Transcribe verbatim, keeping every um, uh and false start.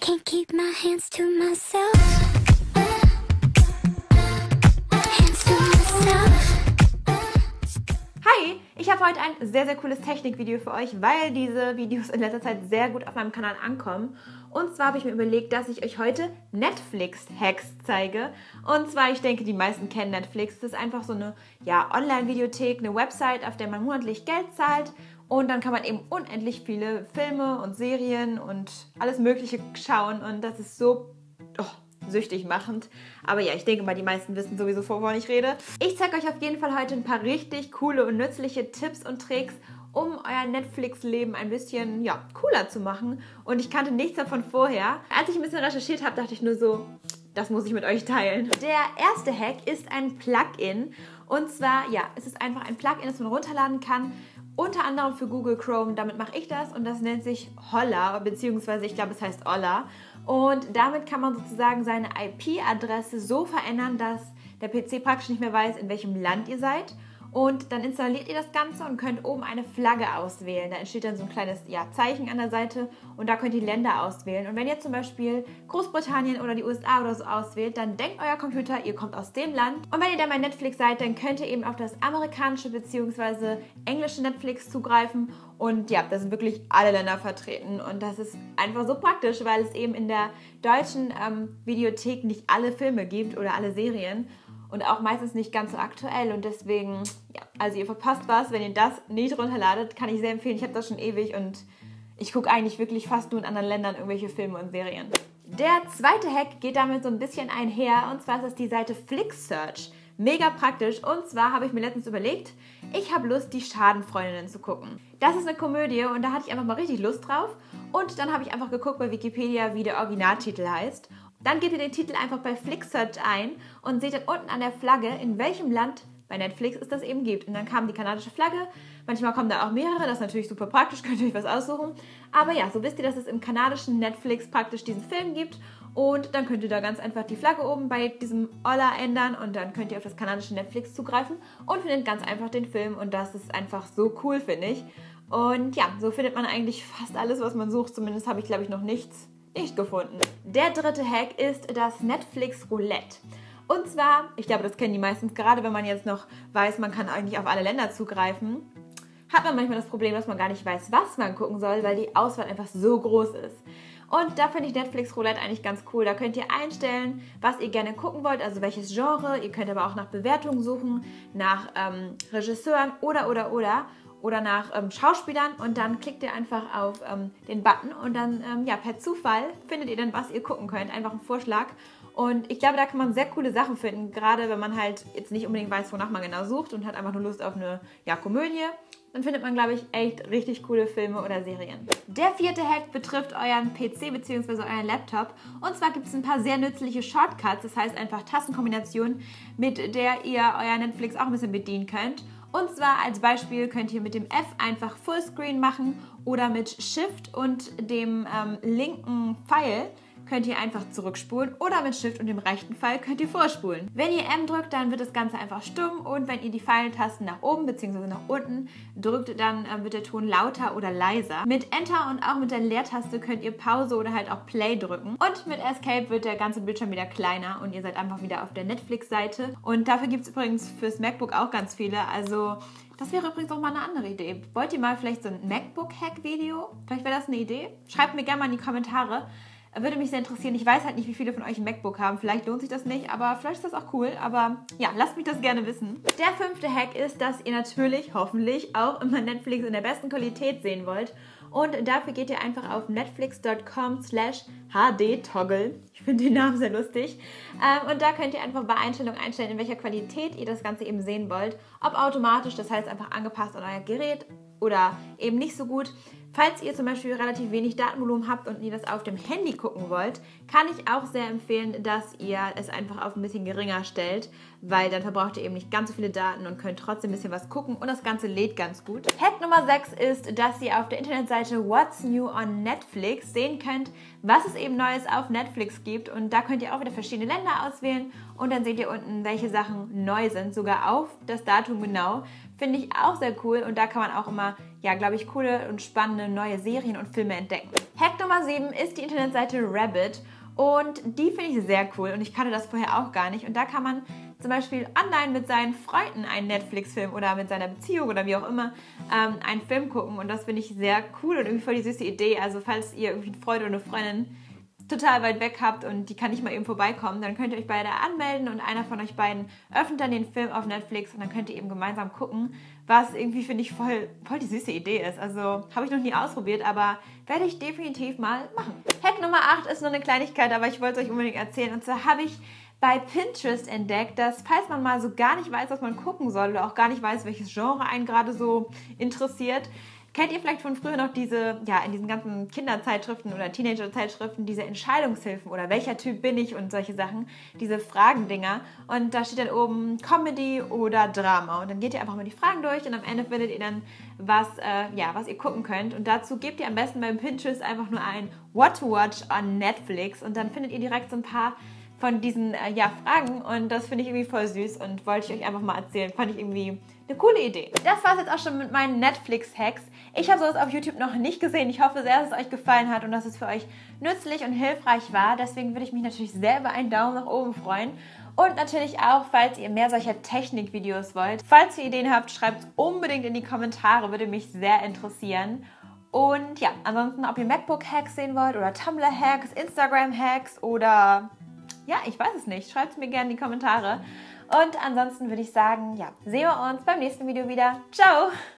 Can't keep my hands to myself. Hands to myself. Hi, ich habe heute ein sehr, sehr cooles Technikvideo für euch, weil diese Videos in letzter Zeit sehr gut auf meinem Kanal ankommen. Und zwar habe ich mir überlegt, dass ich euch heute Netflix-Hacks zeige. Und zwar, ich denke, die meisten kennen Netflix. Das ist einfach so eine ja, Online-Videothek, eine Website, auf der man monatlich Geld zahlt. Und dann kann man eben unendlich viele Filme und Serien und alles Mögliche schauen. Und das ist so oh, süchtig machend. Aber ja, ich denke mal, die meisten wissen sowieso, wovon ich rede. Ich zeige euch auf jeden Fall heute ein paar richtig coole und nützliche Tipps und Tricks, um euer Netflix-Leben ein bisschen ja, cooler zu machen. Und ich kannte nichts davon vorher. Als ich ein bisschen recherchiert habe, dachte ich nur so, das muss ich mit euch teilen. Der erste Hack ist ein Plugin. Und zwar, ja, es ist einfach ein Plugin, das man runterladen kann. Unter anderem für Google Chrome, damit mache ich das und das nennt sich Holla, beziehungsweise ich glaube es heißt Olla. Und damit kann man sozusagen seine I P-Adresse so verändern, dass der P C praktisch nicht mehr weiß, in welchem Land ihr seid. Und dann installiert ihr das Ganze und könnt oben eine Flagge auswählen. Da entsteht dann so ein kleines ja, Zeichen an der Seite und da könnt ihr Länder auswählen. Und wenn ihr zum Beispiel Großbritannien oder die U S A oder so auswählt, dann denkt euer Computer, ihr kommt aus dem Land. Und wenn ihr dann bei Netflix seid, dann könnt ihr eben auf das amerikanische bzw. englische Netflix zugreifen. Und ja, da sind wirklich alle Länder vertreten. Und das ist einfach so praktisch, weil es eben in der deutschen ähm, Videothek nicht alle Filme gibt oder alle Serien. Und auch meistens nicht ganz so aktuell und deswegen, ja, also ihr verpasst was, wenn ihr das nicht runterladet, kann ich sehr empfehlen. Ich habe das schon ewig und ich gucke eigentlich wirklich fast nur in anderen Ländern irgendwelche Filme und Serien. Der zweite Hack geht damit so ein bisschen einher und zwar ist das die Seite FlixSearch. Mega praktisch und zwar habe ich mir letztens überlegt, ich habe Lust, die Schadenfreundinnen zu gucken. Das ist eine Komödie und da hatte ich einfach mal richtig Lust drauf und dann habe ich einfach geguckt bei Wikipedia, wie der Originaltitel heißt. Dann gebt ihr den Titel einfach bei FlixSearch ein und seht dann unten an der Flagge, in welchem Land bei Netflix es das eben gibt. Und dann kam die kanadische Flagge, manchmal kommen da auch mehrere, das ist natürlich super praktisch, könnt ihr euch was aussuchen. Aber ja, so wisst ihr, dass es im kanadischen Netflix praktisch diesen Film gibt und dann könnt ihr da ganz einfach die Flagge oben bei diesem Olla ändern und dann könnt ihr auf das kanadische Netflix zugreifen und findet ganz einfach den Film und das ist einfach so cool, finde ich. Und ja, so findet man eigentlich fast alles, was man sucht, zumindest habe ich, glaube ich, noch nichts nicht gefunden. Der dritte Hack ist das Netflix Roulette. Und zwar, ich glaube, das kennen die meisten, gerade wenn man jetzt noch weiß, man kann eigentlich auf alle Länder zugreifen, hat man manchmal das Problem, dass man gar nicht weiß, was man gucken soll, weil die Auswahl einfach so groß ist. Und da finde ich Netflix Roulette eigentlich ganz cool. Da könnt ihr einstellen, was ihr gerne gucken wollt, also welches Genre. Ihr könnt aber auch nach Bewertungen suchen, nach ähm, Regisseuren oder, oder, oder. oder nach ähm, Schauspielern und dann klickt ihr einfach auf ähm, den Button und dann ähm, ja, per Zufall findet ihr dann, was ihr gucken könnt. Einfach ein Vorschlag. Und ich glaube, da kann man sehr coole Sachen finden, gerade wenn man halt jetzt nicht unbedingt weiß, wonach man genau sucht und hat einfach nur Lust auf eine ja, Komödie. Dann findet man, glaube ich, echt richtig coole Filme oder Serien. Der vierte Hack betrifft euren P C bzw. euren Laptop. Und zwar gibt es ein paar sehr nützliche Shortcuts, das heißt einfach Tastenkombinationen, mit der ihr euer Netflix auch ein bisschen bedienen könnt. Und zwar als Beispiel könnt ihr mit dem F einfach Fullscreen machen oder mit Shift und dem ähm, linken Pfeil könnt ihr einfach zurückspulen oder mit Shift und dem rechten Pfeil könnt ihr vorspulen. Wenn ihr M drückt, dann wird das Ganze einfach stumm und wenn ihr die Pfeiltasten nach oben bzw. nach unten drückt, dann äh, wird der Ton lauter oder leiser. Mit Enter und auch mit der Leertaste könnt ihr Pause oder halt auch Play drücken und mit Escape wird der ganze Bildschirm wieder kleiner und ihr seid einfach wieder auf der Netflix-Seite und dafür gibt es übrigens fürs MacBook auch ganz viele, also das wäre übrigens auch mal eine andere Idee. Wollt ihr mal vielleicht so ein MacBook-Hack-Video? Vielleicht wäre das eine Idee? Schreibt mir gerne mal in die Kommentare. Würde mich sehr interessieren. Ich weiß halt nicht, wie viele von euch ein MacBook haben. Vielleicht lohnt sich das nicht, aber vielleicht ist das auch cool. Aber ja, lasst mich das gerne wissen. Der fünfte Hack ist, dass ihr natürlich, hoffentlich, auch immer Netflix in der besten Qualität sehen wollt. Und dafür geht ihr einfach auf netflix dot com slash h d toggle. Ich finde den Namen sehr lustig. Und da könnt ihr einfach bei Einstellungen einstellen, in welcher Qualität ihr das Ganze eben sehen wollt. Ob automatisch, das heißt einfach angepasst an euer Gerät oder eben nicht so gut. Falls ihr zum Beispiel relativ wenig Datenvolumen habt und ihr das auf dem Handy gucken wollt, kann ich auch sehr empfehlen, dass ihr es einfach auf ein bisschen geringer stellt, weil dann verbraucht ihr eben nicht ganz so viele Daten und könnt trotzdem ein bisschen was gucken und das Ganze lädt ganz gut. Hack Nummer sechs ist, dass ihr auf der Internetseite What's New on Netflix sehen könnt, was es eben Neues auf Netflix gibt und da könnt ihr auch wieder verschiedene Länder auswählen und dann seht ihr unten, welche Sachen neu sind, sogar auf das Datum genau. Finde ich auch sehr cool und da kann man auch immer, ja, glaube ich, coole und spannende neue Serien und Filme entdecken. Hack Nummer sieben ist die Internetseite Rabbit und die finde ich sehr cool und ich kannte das vorher auch gar nicht. Und da kann man zum Beispiel online mit seinen Freunden einen Netflix-Film oder mit seiner Beziehung oder wie auch immer ähm, einen Film gucken und das finde ich sehr cool und irgendwie voll die süße Idee. Also falls ihr irgendwie einen Freund oder eine Freundin total weit weg habt und die kann nicht mal eben vorbeikommen, dann könnt ihr euch beide anmelden und einer von euch beiden öffnet dann den Film auf Netflix und dann könnt ihr eben gemeinsam gucken, was irgendwie, finde ich, voll, voll die süße Idee ist. Also habe ich noch nie ausprobiert, aber werde ich definitiv mal machen. Hack Nummer acht ist nur eine Kleinigkeit, aber ich wollte es euch unbedingt erzählen. Und zwar habe ich bei Pinterest entdeckt, dass falls man mal so gar nicht weiß, was man gucken soll oder auch gar nicht weiß, welches Genre einen gerade so interessiert, kennt ihr vielleicht von früher noch diese, ja, in diesen ganzen Kinderzeitschriften oder Teenager-Zeitschriften, diese Entscheidungshilfen oder welcher Typ bin ich und solche Sachen, diese Fragendinger. Und da steht dann oben Comedy oder Drama. Und dann geht ihr einfach mal die Fragen durch und am Ende findet ihr dann, was, äh, ja, was ihr gucken könnt. Und dazu gebt ihr am besten beim Pinterest einfach nur ein What to Watch on Netflix und dann findet ihr direkt so ein paar von diesen äh, ja, Fragen und das finde ich irgendwie voll süß und wollte ich euch einfach mal erzählen. Fand ich irgendwie eine coole Idee. Das war es jetzt auch schon mit meinen Netflix-Hacks. Ich habe sowas auf YouTube noch nicht gesehen. Ich hoffe sehr, dass es euch gefallen hat und dass es für euch nützlich und hilfreich war. Deswegen würde ich mich natürlich sehr über einen Daumen nach oben freuen. Und natürlich auch, falls ihr mehr solcher Technikvideos wollt. Falls ihr Ideen habt, schreibt es unbedingt in die Kommentare, würde mich sehr interessieren. Und ja, ansonsten, ob ihr MacBook-Hacks sehen wollt oder Tumblr-Hacks, Instagram-Hacks oder ja, ich weiß es nicht. Schreibt es mir gerne in die Kommentare. Und ansonsten würde ich sagen, ja, sehen wir uns beim nächsten Video wieder. Ciao!